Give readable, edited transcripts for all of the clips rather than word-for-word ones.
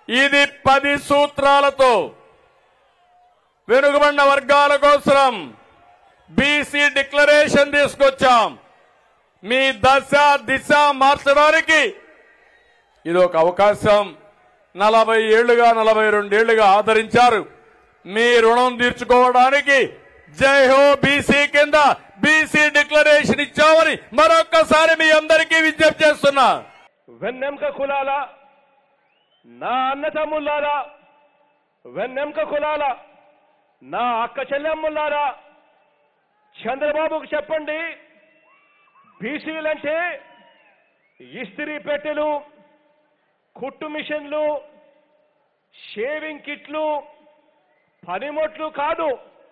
ఇది 10 సూత్రాలతో వెనుకబడిన వర్గాల కోసం బీసీ డిక్లరేషన్ తీసుకొచ్చాం. మీ దశ దిశ మార్చడానికి ఇది ఒక అవకాశం. 40 ఏళ్లుగా 42 ఏళ్లుగా ఆదరించారు. మీ రుణం తీర్చుకోవడానికి జై హో బీసీ కింద బీసీ డిక్లరేషన్ ఇచ్చామని మరొక్కసారి మీ అందరికీ విజ్ఞప్తి చేస్తున్నా. వెన్నెంక కులాల నా అన్నతమ్ములారా, వెన్నెంక కులాల నా అక్క చెల్లెమ్ములారా, చంద్రబాబుకు చెప్పండి, బీసీలంటే ఇస్త్రీ పెట్టెలు, కుట్టు మిషన్లు, షేవింగ్ కిట్లు, పనిముట్లు కాదు.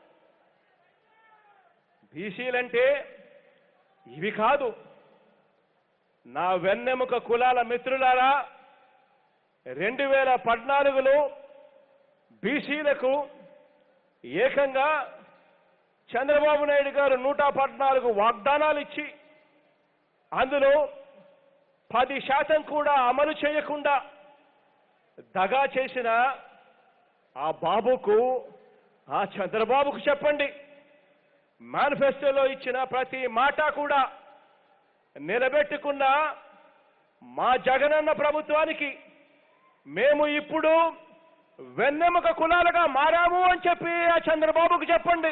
బీసీలంటే ఇవి కాదు. నా వెన్నెముక కులాల మిత్రులారా, 2014లో బీసీలకు ఏకంగా చంద్రబాబు నాయుడు గారు 114 వాగ్దానాలు ఇచ్చి అందులో 10% కూడా అమలు చేయకుండా దగా చేసిన ఆ బాబుకు, ఆ చంద్రబాబుకు చెప్పండి, మేనిఫెస్టోలో ఇచ్చిన ప్రతి మాట కూడా నిలబెట్టుకున్న మా జగనన్న ప్రభుత్వానికి మేము ఇప్పుడు వెన్నెముక కులాలుగా మారాము అని చెప్పి ఆ చంద్రబాబుకు చెప్పండి.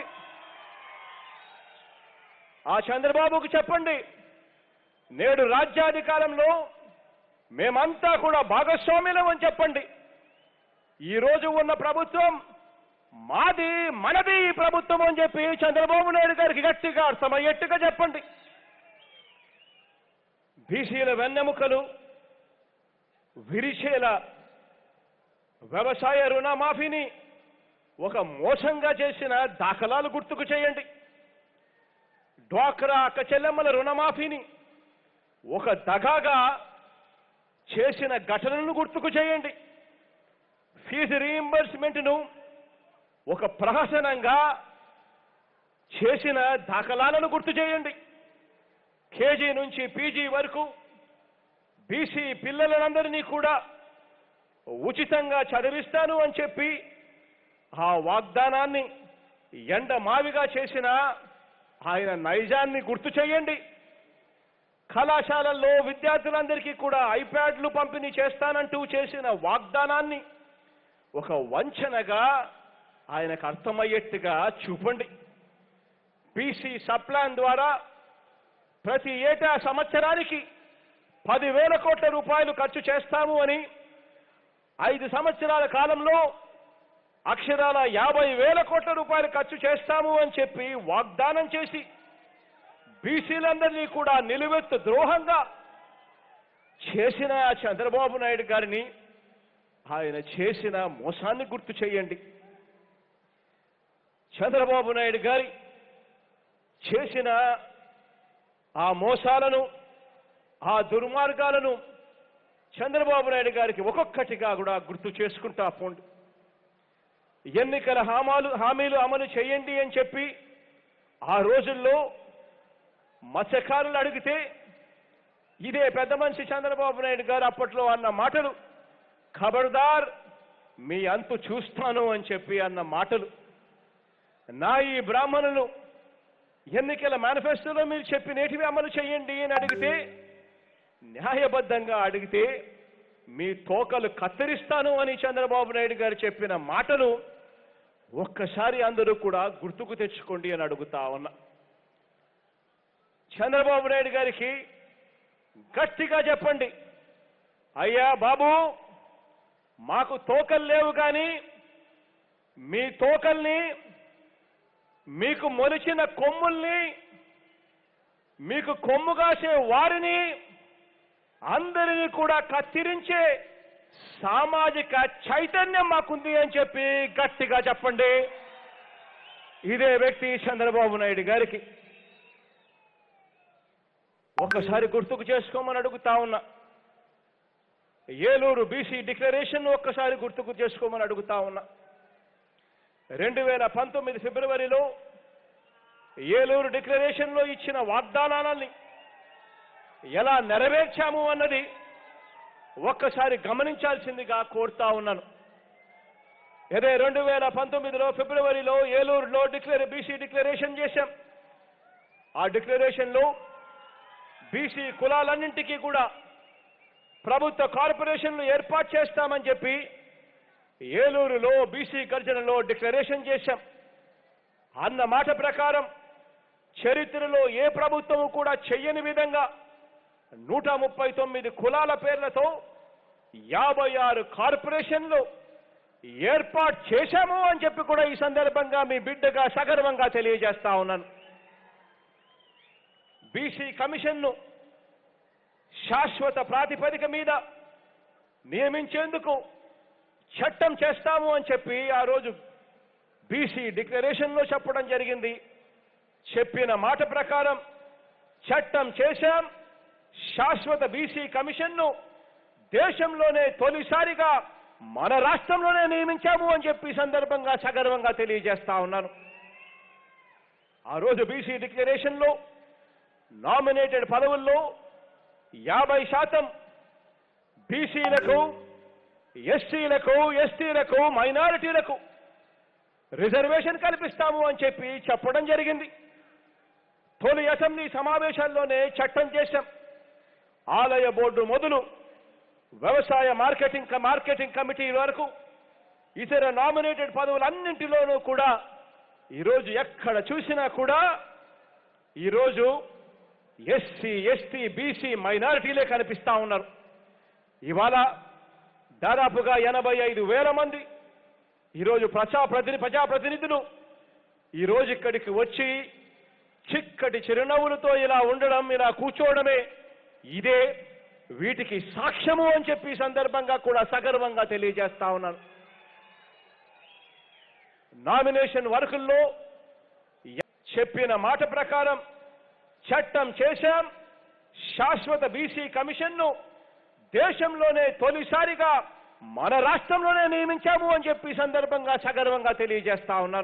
ఆ చంద్రబాబుకు చెప్పండి, నేడు రాజ్యాధికారంలో మేమంతా కూడా భాగస్వామ్యులం అని చెప్పండి. ఈరోజు ఉన్న ప్రభుత్వం మాది, మనది ఈ ప్రభుత్వం అని చెప్పి చంద్రబాబు నాయుడు గారికి గట్టిగా అర్థమయ్యేట్టుగా చెప్పండి. బీసీల వెన్నెముకలు విరిచేలా వ్యవసాయ రుణమాఫీని ఒక మోసంగా చేసిన దాఖలాలు గుర్తుకు చేయండి. డ్వాక్రా అక్క చెల్లెమ్మల రుణమాఫీని ఒక దగాగా చేసిన ఘటనలను గుర్తుకు చేయండి. ఫీజు రీయింబర్స్మెంట్ను ఒక ప్రహసనంగా చేసిన దాఖలాలను గుర్తు చేయండి. కేజీ నుంచి పీజీ వరకు బీసీ పిల్లలందరినీ కూడా ఉచితంగా చదివిస్తాను అని చెప్పి ఆ వాగ్దానాన్ని ఎండమావిగా చేసిన ఆయన నైజాన్ని గుర్తు చేయండి. కళాశాలల్లో విద్యార్థులందరికీ కూడా ఐప్యాడ్లు పంపిణీ చేస్తానంటూ చేసిన వాగ్దానాన్ని ఒక వంచనగా ఆయనకు అర్థమయ్యేట్టుగా చూపండి. బీసీ సప్లాన్ ద్వారా ప్రతి ఏటా సంవత్సరానికి 10,000 కోట్ల రూపాయలు ఖర్చు చేస్తాము అని 5 సంవత్సరాల కాలంలో అక్షరాల 50,000 కోట్ల రూపాయలు ఖర్చు చేస్తాము అని చెప్పి వాగ్దానం చేసి బీసీలందరినీ కూడా నిలువెత్తు ద్రోహంగా చేసిన చంద్రబాబు నాయుడు గారిని, ఆయన చేసిన మోసాన్ని గుర్తు చేయండి. చంద్రబాబు నాయుడు గారి చేసిన ఆ మోసాలను, ఆ దుర్మార్గాలను చంద్రబాబు నాయుడు గారికి ఒక్కొక్కటిగా కూడా గుర్తు చేసుకుంటా పోండి. ఎన్నికల హామీలు అమలు చేయండి అని చెప్పి ఆ రోజుల్లో మత్స్యకారులు అడిగితే ఇదే పెద్ద మనిషి చంద్రబాబు నాయుడు గారు అప్పట్లో అన్న మాటలు, ఖబర్దార్ మీ అంతు చూస్తాను అని చెప్పి అన్న మాటలు. నా ఈ బ్రాహ్మణులు ఎన్నికల మేనిఫెస్టోలో మీరు చెప్పినేటివి అమలు చేయండి అని అడిగితే, న్యాయబద్ధంగా అడిగితే మీ తోకలు కత్తిరిస్తాను అని చంద్రబాబు నాయుడు గారు చెప్పిన మాటలు ఒక్కసారి అందరూ కూడా గుర్తుకు తెచ్చుకోండి అని అడుగుతా ఉన్నా. చంద్రబాబు నాయుడు గారికి గట్టిగా చెప్పండి, అయ్యా బాబు, మాకు తోకలు లేవు కానీ మీ తోకల్ని, మీకు మొలిచిన కొమ్ముల్ని, మీకు కొమ్ము కాసే వారిని అందరినీ కూడా కత్తిరించే సామాజిక చైతన్యం మాకుంది అని చెప్పి గట్టిగా చెప్పండి. ఇదే వ్యక్తి చంద్రబాబు నాయుడు గారికి ఒక్కసారి గుర్తుకు చేసుకోమని అడుగుతా ఉన్నా. ఏలూరు బీసీ డిక్లరేషన్ ఒక్కసారి గుర్తుకు చేసుకోమని అడుగుతా ఉన్నా. 2019 ఫిబ్రవరిలో ఏలూరు డిక్లరేషన్లో ఇచ్చిన వాగ్దానాలని ఎలా నెరవేర్చాము అన్నది ఒక్కసారి గమనించాల్సిందిగా కోరుతా ఉన్నాను. అదే 2019లో ఫిబ్రవరిలో ఏలూరులో బీసీ డిక్లరేషన్ చేశాం. ఆ డిక్లరేషన్లో బీసీ కులాలన్నింటికీ కూడా ప్రభుత్వ కార్పొరేషన్లు ఏర్పాటు చేస్తామని చెప్పి ఏలూరులో బీసీ గర్జనలో డిక్లరేషన్ చేశాం. అన్న మాట ప్రకారం చరిత్రలో ఏ ప్రభుత్వము కూడా చెయ్యని విధంగా 139 కులాల పేర్లతో 56 కార్పొరేషన్లు ఏర్పాటు చేశాము అని చెప్పి కూడా ఈ సందర్భంగా మీ బిడ్డగా సగర్వంగా తెలియజేస్తా ఉన్నాను. బీసీ కమిషన్ను శాశ్వత ప్రాతిపదిక మీద నియమించేందుకు చట్టం చేస్తాము అని చెప్పి ఆ రోజు బీసీ డిక్లరేషన్లో చెప్పడం జరిగింది. చెప్పిన మాట ప్రకారం చట్టం చేశాం. శాశ్వత బీసీ కమిషన్ను దేశంలోనే తొలిసారిగా మన రాష్ట్రంలోనే నియమించాము అని చెప్పి సందర్భంగా సగర్వంగా తెలియజేస్తా ఉన్నాను. ఆ రోజు బీసీ డిక్లరేషన్లో నామినేటెడ్ పదవుల్లో 50% బీసీలకు, ఎస్సీలకు, ఎస్టీలకు, మైనారిటీలకు రిజర్వేషన్ కల్పిస్తాము అని చెప్పి చెప్పడం జరిగింది. తొలి అసెంబ్లీ సమావేశాల్లోనే చట్టం చేశాం. ఆలయ బోర్డు మొదలు వ్యవసాయ మార్కెటింగ్ కమిటీ వరకు ఇతర నామినేటెడ్ పదవులన్నింటిలోనూ కూడా ఈరోజు ఎక్కడ చూసినా కూడా ఈరోజు ఎస్సీ, ఎస్టీ, బీసీ, మైనారిటీలే కనిపిస్తా ఉన్నారు. ఇవాళ దాదాపుగా 85,000 మంది ఈరోజు ప్రజాప్రతినిధులు ఈరోజు ఇక్కడికి వచ్చి చిక్కటి చిరునవ్వులతో ఇలా ఉండడం, ఇలా కూర్చోవడమే ఇదే వీటికి సాక్ష్యము అని చెప్పి సందర్భంగా కూడా సగర్వంగా తెలియజేస్తా ఉన్నాను. నామినేషన్ వర్కుల్లో చెప్పిన మాట ప్రకారం చట్టం చేశాం. శాశ్వత బీసీ కమిషన్ను దేశంలోనే తొలిసారిగా మన రాష్ట్రంలోనే నియమించాము అని చెప్పి సందర్భంగా సగర్వంగా తెలియజేస్తా ఉన్నాను.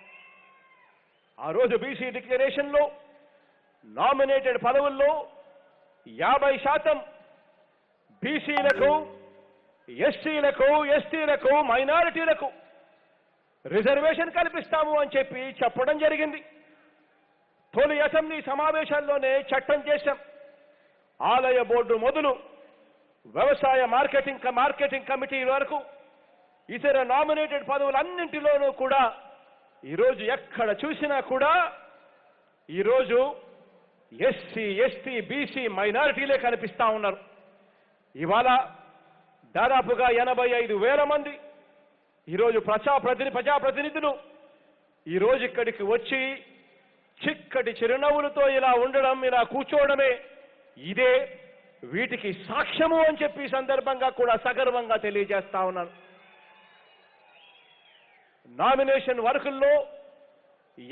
ఆ రోజు బీసీ డిక్లరేషన్లో నామినేటెడ్ పదవుల్లో 50% బీసీలకు, ఎస్సీలకు, ఎస్టీలకు, మైనారిటీలకు రిజర్వేషన్ కల్పిస్తాము అని చెప్పి చెప్పడం జరిగింది. తొలి అసెంబ్లీ సమావేశాల్లోనే చట్టం చేశాం. ఆలయ బోర్డు మొదలు వ్యవసాయ మార్కెటింగ్ కమిటీ వరకు ఇతర నామినేటెడ్ పదవులన్నింటిలోనూ కూడా ఈరోజు ఎక్కడ చూసినా కూడా ఈరోజు ఎస్సీ, ఎస్టీ, బీసీ, మైనారిటీలే కనిపిస్తా ఉన్నారు. ఇవాళ దాదాపుగా 85,000 మంది ఈరోజు ప్రజాప్రతినిధులు ఈరోజు ఇక్కడికి వచ్చి చిక్కటి చిరునవ్వులతో ఇలా ఉండడం, ఇలా కూర్చోవడమే ఇదే వీటికి సాక్ష్యము అని చెప్పి సందర్భంగా కూడా సగర్వంగా తెలియజేస్తా ఉన్నాను. నామినేషన్ వర్కుల్లో